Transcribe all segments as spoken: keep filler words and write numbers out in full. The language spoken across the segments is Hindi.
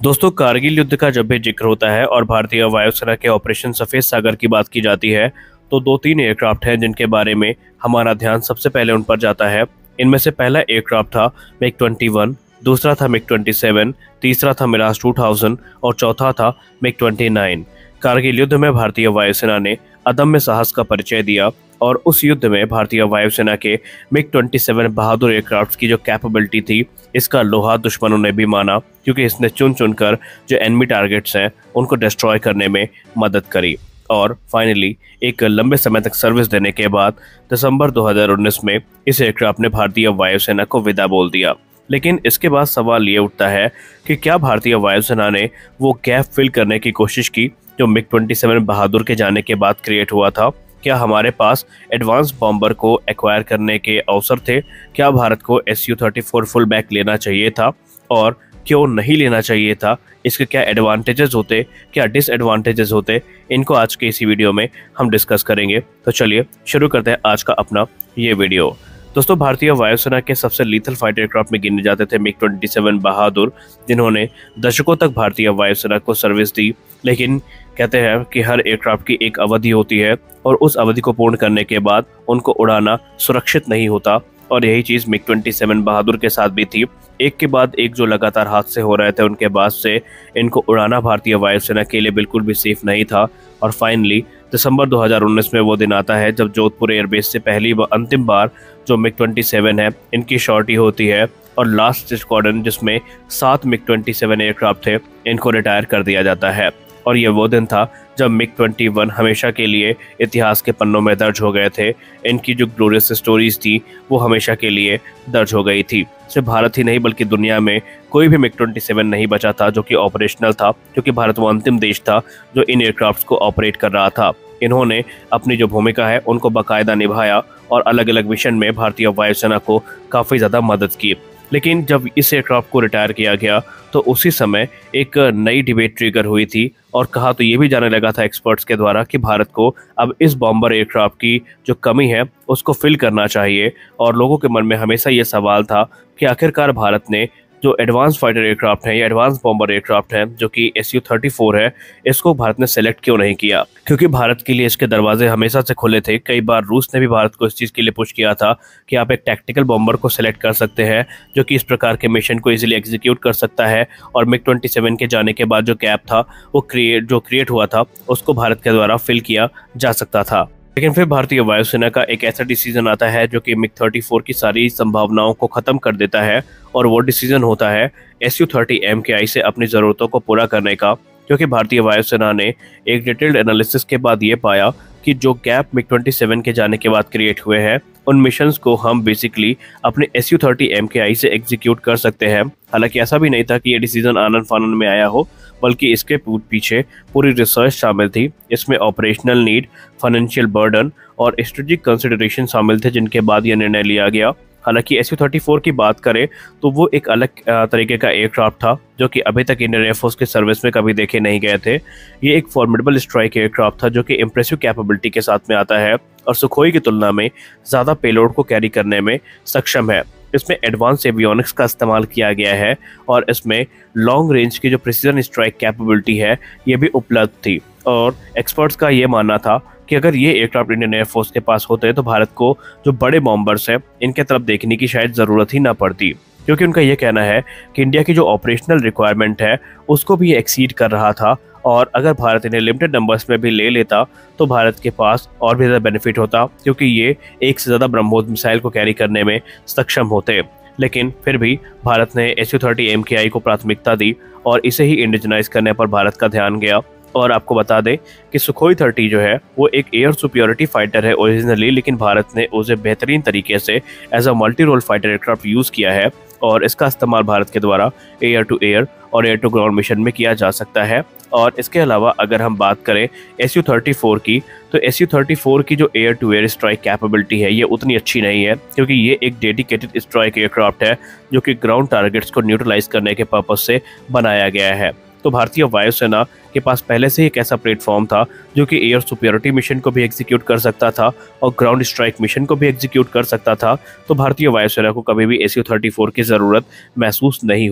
दोस्तों, कारगिल युद्ध का जब भी जिक्र होता है और भारतीय वायुसेना के ऑपरेशन सफेद सागर की बात की जाती है तो दो तीन एयरक्राफ्ट हैं जिनके बारे में हमारा ध्यान सबसे पहले उन पर जाता है। इनमें से पहला एयरक्राफ्ट था मिग ट्वेंटी वन, दूसरा था मिग ट्वेंटी सेवन, तीसरा था मिराज टू थाउज़ेंड और चौथा था मिग ट्वेंटी नाइन। कारगिल युद्ध में भारतीय वायुसेना ने अदम्य साहस का परिचय दिया और उस युद्ध में भारतीय वायुसेना के MiG twenty seven Bahadur aircraft की जो कैपेबिलिटी थी, इसका लोहा दुश्मनों ने भी माना, क्योंकि इसने चुन चुनकर जो एनिमी टारगेट्स हैं उनको डिस्ट्रॉय करने में मदद करी। और फाइनली एक लंबे समय तक सर्विस देने के बाद दिसंबर दो हज़ार उन्नीस में इस एयरक्राफ्ट ने भारतीय वायुसेना को विदा बोल दिया। लेकिन इसके बाद सवाल ये उठता है कि क्या भारतीय वायुसेना ने वो गैप फिल करने की कोशिश की जो मिग ट्वेंटी सेवन बहादुर के जाने के बाद क्रिएट हुआ था? क्या हमारे पास एडवांस बॉम्बर को एक्वायर करने के अवसर थे? क्या भारत को S U thirty four fullback लेना चाहिए था और क्यों नहीं लेना चाहिए था? इसके क्या एडवांटेजेस होते, क्या डिसएडवांटेजेस होते? इनको आज के इसी वीडियो में हम डिस्कस करेंगे। तो चलिए शुरू करते हैं आज का अपना ये वीडियो। दोस्तों, भारतीय वायुसेना के सबसे लीथल फाइटर एयरक्राफ्ट में गिने जाते थे मिग ट्वेंटी सेवन बहादुर, जिन्होंने दशकों तक भारतीय वायुसेना को सर्विस दी। लेकिन कहते हैं कि हर एयरक्राफ्ट की एक अवधि होती है और उस अवधि को पूर्ण करने के बाद उनको उड़ाना सुरक्षित नहीं होता, और यही चीज़ मिग ट्वेंटी सेवन बहादुर के साथ भी थी। एक के बाद एक जो लगातार हादसे हो रहे थे उनके बाद से इनको उड़ाना भारतीय वायुसेना के लिए बिल्कुल भी सेफ नहीं था। और फाइनली दिसंबर दो हज़ार उन्नीस में वो दिन आता है जब जोधपुर एयरबेस से पहली व अंतिम बार जो मिग ट्वेंटी सेवन है इनकी शॉर्टी होती है और लास्ट स्क्वाड्रन, जिसमें सात मिग ट्वेंटी सेवन एयरक्राफ्ट थे, इनको रिटायर कर दिया जाता है। और ये वो दिन था जब मिग ट्वेंटी वन हमेशा के लिए इतिहास के पन्नों में दर्ज हो गए थे। इनकी जो ग्लोरियस स्टोरीज थी वो हमेशा के लिए दर्ज हो गई थी। सिर्फ भारत ही नहीं बल्कि दुनिया में कोई भी मिग ट्वेंटी सेवन नहीं बचा था जो कि ऑपरेशनल था, क्योंकि भारत वो अंतिम देश था जो इन एयरक्राफ्ट्स को ऑपरेट कर रहा था। इन्होंने अपनी जो भूमिका है उनको बाकायदा निभाया और अलग अलग मिशन में भारतीय वायुसेना को काफ़ी ज़्यादा मदद की। लेकिन जब इस एयरक्राफ्ट को रिटायर किया गया तो उसी समय एक नई डिबेट ट्रिगर हुई थी और कहा तो ये भी जाने लगा था एक्सपर्ट्स के द्वारा कि भारत को अब इस बॉम्बर एयरक्राफ्ट की जो कमी है उसको फिल करना चाहिए। और लोगों के मन में हमेशा ये सवाल था कि आखिरकार भारत ने जो एडवांस फाइटर एयरक्राफ्ट हैं या एडवांस बॉम्बर एयरक्राफ्ट हैं जो कि एस यू थर्टी फोर है, इसको भारत ने सेलेक्ट क्यों नहीं किया? क्योंकि भारत के लिए इसके दरवाजे हमेशा से खुले थे। कई बार रूस ने भी भारत को इस चीज़ के लिए पुश किया था कि आप एक टैक्टिकल बॉम्बर को सेलेक्ट कर सकते हैं जो कि इस प्रकार के मिशन को इजीली एग्जीक्यूट कर सकता है। और मिग ट्वेंटी सेवन के जाने के बाद जो गैप था वो क्रिएट जो क्रिएट हुआ था उसको भारत के द्वारा फिल किया जा सकता था। लेकिन फिर भारतीय वायुसेना का एक ऐसा डिसीजन आता है जो कि मिग थर्टी फोर की सारी संभावनाओं को खत्म कर देता है, और वो डिसीजन होता है S U thirty M K आई से अपनी ज़रूरतों को पूरा करने का। क्योंकि भारतीय वायुसेना ने एक डिटेल्ड एनालिसिस के बाद ये पाया कि जो गैप मिग ट्वेंटी सेवन के जाने के बाद क्रिएट हुए हैं उन मिशंस को हम बेसिकली अपने S U thirty M K आई से एग्जीक्यूट कर सकते हैं। हालांकि ऐसा भी नहीं था कि ये डिसीजन आनन फानन में आया हो, बल्कि इसके पीछे पूरी रिसर्च शामिल थी। इसमें ऑपरेशनल नीड, फाइनेंशियल बर्डन और स्ट्रेटेजिक कंसिडरेशन शामिल थे, जिनके बाद यह निर्णय लिया गया। हालांकि एस यू थर्टी फोर की बात करें तो वो एक अलग तरीके का एयरक्राफ्ट था जो कि अभी तक इंडियन एयरफोर्स के सर्विस में कभी देखे नहीं गए थे। ये एक फॉर्मिडेबल स्ट्राइक एयरक्राफ्ट था जो कि इम्प्रेसिव कैपेबिलिटी के साथ में आता है और सुखोई की तुलना में ज़्यादा पेलोड को कैरी करने में सक्षम है। इसमें एडवांस एवियोनिक्स का इस्तेमाल किया गया है और इसमें लॉन्ग रेंज की जो प्रिसीजन स्ट्राइक कैपेबिलिटी है ये भी उपलब्ध थी। और एक्सपर्ट्स का ये मानना था कि अगर ये एयरक्राफ्ट इंडियन एयरफोर्स के पास होते तो भारत को जो बड़े बॉम्बर्स हैं इनके तरफ देखने की शायद ज़रूरत ही ना पड़ती, क्योंकि उनका ये कहना है कि इंडिया की जो ऑपरेशनल रिक्वायरमेंट है उसको भी एक्सीड कर रहा था। और अगर भारत इन्हें लिमिटेड नंबर्स में भी ले लेता तो भारत के पास और भी ज़्यादा बेनिफिट होता, क्योंकि ये एक से ज़्यादा ब्रह्मोस मिसाइल को कैरी करने में सक्षम होते। लेकिन फिर भी भारत ने S U thirty M K I को प्राथमिकता दी और इसे ही इंडिजनाइज करने पर भारत का ध्यान गया। और आपको बता दें कि सुखोई थर्टी जो है वो एक एयर सुपियोरिटी फाइटर है ओरिजिनली, लेकिन भारत ने उसे बेहतरीन तरीके से as a multi role fighter aircraft use किया है और इसका इस्तेमाल भारत के द्वारा एयर टू एयर और एयर टू ग्राउंड मिशन में किया जा सकता है। और इसके अलावा अगर हम बात करें एस यू थर्टी फोर की, तो एस यू थर्टी फोर की जो air to air strike capability है ये उतनी अच्छी नहीं है, क्योंकि ये एक डेडिकेटेड स्ट्राइक एयरक्राफ्ट है जो कि ग्राउंड टारगेट्स को न्यूट्रलाइज करने के पर्पज से बनाया गया है। तो भारतीय वायुसेना के पास पहले से ही एक ऐसा प्लेटफॉर्म था जो कि एयर सुपियोरिटी मिशन को भी एग्जीक्यूट कर सकता था और ग्राउंड स्ट्राइक मिशन को भी एग्जीक्यूट कर सकता था। तो भारतीय वायुसेना को कभी भी एस यू थर्टी फोर की ज़रूरत महसूस नहीं हुई।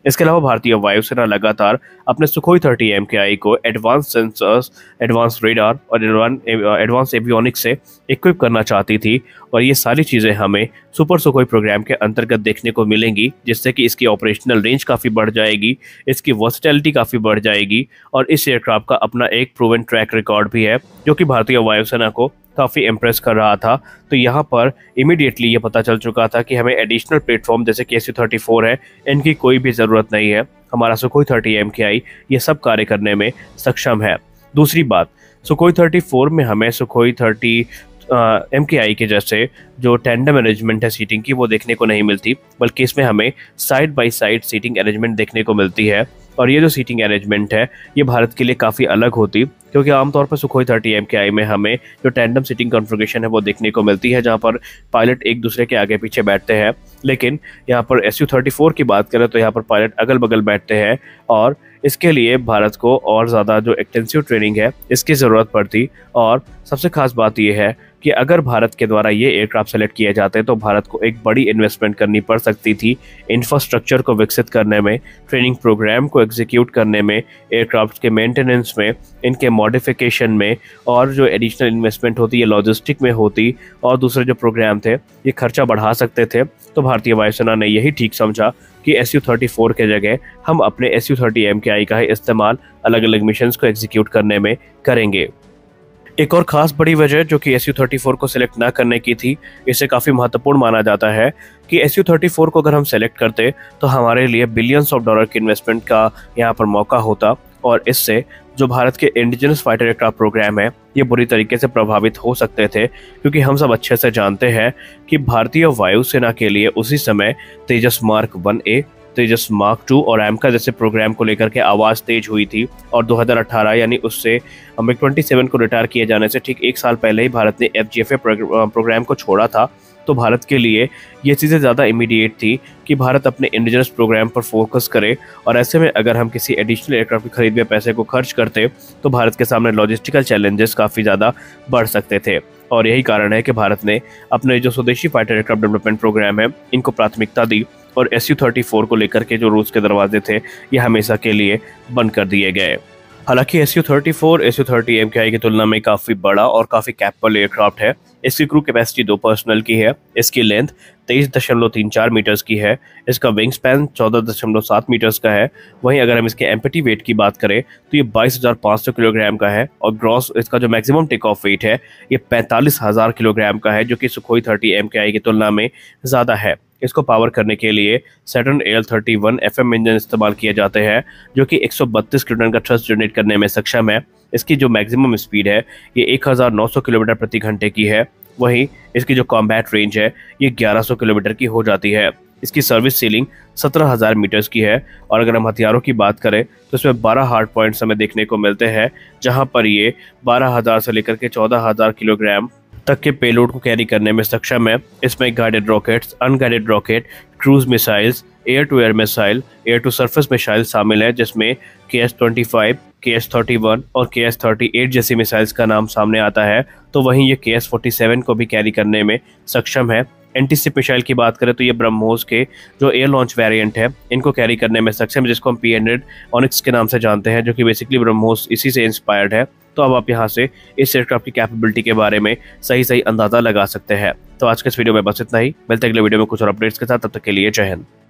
इसके अलावा भारतीय वायुसेना लगातार अपने Sukhoi thirty M K I को एडवांस सेंसर्स, एडवांस रेडार और एडवांस एवियोनिक्स से इक्विप करना चाहती थी और ये सारी चीज़ें हमें सुपर सुखोई प्रोग्राम के अंतर्गत देखने को मिलेंगी, जिससे कि इसकी ऑपरेशनल रेंज काफ़ी बढ़ जाएगी, इसकी वर्सटैलिटी काफ़ी बढ़ जाएगी और इस एयरक्राफ्ट का अपना एक प्रूवन ट्रैक रिकॉर्ड भी है जो कि भारतीय वायुसेना को काफ़ी इम्प्रेस कर रहा था। तो यहाँ पर इमीडिएटली ये पता चल चुका था कि हमें एडिशनल प्लेटफॉर्म जैसे कि एस यू थर्टी फोर है, इनकी कोई भी ज़रूरत नहीं है। हमारा सुखोई थर्टी एम के आई ये सब कार्य करने में सक्षम है। दूसरी बात, सुखोई थर्टी फोर में हमें सुखोई थर्टी एम के आई के जैसे जो टेंडम अरेंजमेंट है सीटिंग की वो देखने को नहीं मिलती, बल्कि इसमें हमें side by side seating arrangement देखने को मिलती है। और ये जो सीटिंग अरेंजमेंट है ये भारत के लिए काफ़ी अलग होती, क्योंकि आमतौर पर सुखोई थर्टी एम के आई में हमें जो टेंडम सीटिंग कॉन्फ़िगरेशन है वो देखने को मिलती है, जहाँ पर पायलट एक दूसरे के आगे पीछे बैठते हैं। लेकिन यहाँ पर एस यू थर्टी फोर की बात करें तो यहाँ पर पायलट अगल बगल बैठते हैं और इसके लिए भारत को और ज़्यादा जो एक्सटेंसिव ट्रेनिंग है इसकी ज़रूरत पड़ती। और सबसे खास बात यह है कि अगर भारत के द्वारा ये एयरक्राफ्ट सेलेक्ट किए जाते तो भारत को एक बड़ी इन्वेस्टमेंट करनी पड़ सकती थी इंफ्रास्ट्रक्चर को विकसित करने में, ट्रेनिंग प्रोग्राम को एग्जीक्यूट करने में, एयरक्राफ्ट के मेंटेनेंस में, इनके मॉडिफिकेशन में, और जो एडिशनल इन्वेस्टमेंट होती है लॉजिस्टिक में होती और दूसरे जो प्रोग्राम थे ये खर्चा बढ़ा सकते थे। तो भारतीय वायुसेना ने यही ठीक समझा कि एस यू थर्टी फोर के जगह हम अपने S U thirty M K आई का ही इस्तेमाल अलग अलग मिशंस को एग्जीक्यूट करने में करेंगे। एक और ख़ास बड़ी वजह जो कि एस यू थर्टी फोर को सिलेक्ट ना करने की थी, इसे काफ़ी महत्वपूर्ण माना जाता है कि एस यू थर्टी फोर को अगर हम सेलेक्ट करते तो हमारे लिए बिलियंस ऑफ डॉलर के इन्वेस्टमेंट का यहाँ पर मौका होता और इससे जो भारत के इंडिजिनस फाइटर एयरक्राफ्ट प्रोग्राम है ये बुरी तरीके से प्रभावित हो सकते थे। क्योंकि हम सब अच्छे से जानते हैं कि भारतीय वायुसेना के लिए उसी समय Tejas mark one A, Tejas mark two और एमका जैसे प्रोग्राम को लेकर के आवाज़ तेज हुई थी। और दो हज़ार अठारह यानी उससे मिग ट्वेंटी सेवन को रिटायर किए जाने से ठीक एक साल पहले ही भारत ने F G F A programme को छोड़ा था। तो भारत के लिए ये चीज़ें ज़्यादा इमीडिएट थी कि भारत अपने इंडिजिनस प्रोग्राम पर फोकस करे और ऐसे में अगर हम किसी एडिशनल एयरक्राफ्ट की खरीद में पैसे को खर्च करते तो भारत के सामने लॉजिस्टिकल चैलेंजेस काफ़ी ज़्यादा बढ़ सकते थे। और यही कारण है कि भारत ने अपने जो स्वदेशी फाइटर एयरक्राफ्ट डेवलपमेंट प्रोग्राम है इनको प्राथमिकता दी और एस यू थर्टी फोर को लेकर के जो रूस के दरवाजे थे ये हमेशा के लिए बंद कर दिए गए। हालांकि S U thirty four S U thirty M K I की तुलना में काफ़ी बड़ा और काफ़ी कैपेबल एयरक्राफ्ट है। इसकी क्रू कैपेसिटी दो पर्सनल की है, इसकी लेंथ तेईस दशमलव तीन चार मीटर्स की है, इसका विंग स्पैन चौदह दशमलव सात मीटर्स का है। वहीं अगर हम इसके एम्पटी वेट की बात करें तो ये बाईस हज़ार पाँच सौ किलोग्राम का है और ग्रॉस इसका जो मैक्सिमम टेक ऑफ वेट है ये पैंतालीस हज़ार किलोग्राम का है, जो कि Sukhoi thirty M K I की तुलना में ज़्यादा है। इसको पावर करने के लिए Saturn A L thirty one F M engine इस्तेमाल किए जाते हैं जो कि एक सौ बत्तीस किलोन्यूटन का थ्रस्ट जनरेट करने में सक्षम है। इसकी जो मैक्सिमम स्पीड है ये एक हज़ार नौ सौ किलोमीटर प्रति घंटे की है। वहीं इसकी जो कॉम्बैट रेंज है ये ग्यारह सौ किलोमीटर की हो जाती है। इसकी सर्विस सीलिंग सत्रह हज़ार मीटर्स की है और अगर हम हथियारों की बात करें तो इसमें बारह हार्ड पॉइंट्स हमें देखने को मिलते हैं, जहां पर ये बारह हज़ार से लेकर के चौदह हज़ार किलोग्राम तक के पेलोड को कैरी करने में सक्षम है। इसमें guided rockets, unguided rocket, cruise missiles, air to air missile, air to surface missile शामिल है, जिसमें K S twenty five, K S thirty one और के एस थर्टी एट जैसी मिसाइल्स का नाम सामने आता है। तो वहीं ये के एस फोर्टी सेवन को भी कैरी करने में सक्षम है। एंटीशिप मिसाइल की बात करें तो ये ब्रह्मोस के जो एयर लॉन्च वेरिएंट है इनको कैरी करने में सक्षम है, जिसको हम पी हंड्रेड ऑनिक्स के नाम से जानते हैं, जो कि बेसिकली ब्रह्मोस इसी से इंस्पायर्ड है। तो अब आप यहाँ से इस एयरक्राफ्ट की कैपेबिलिटी के बारे में सही सही अंदाजा लगा सकते हैं। तो आज के इस वीडियो में बस इतना ही, मिलते हैं अगले वीडियो में कुछ और अपडेट्स के साथ। तब तक के लिए जय हिंद।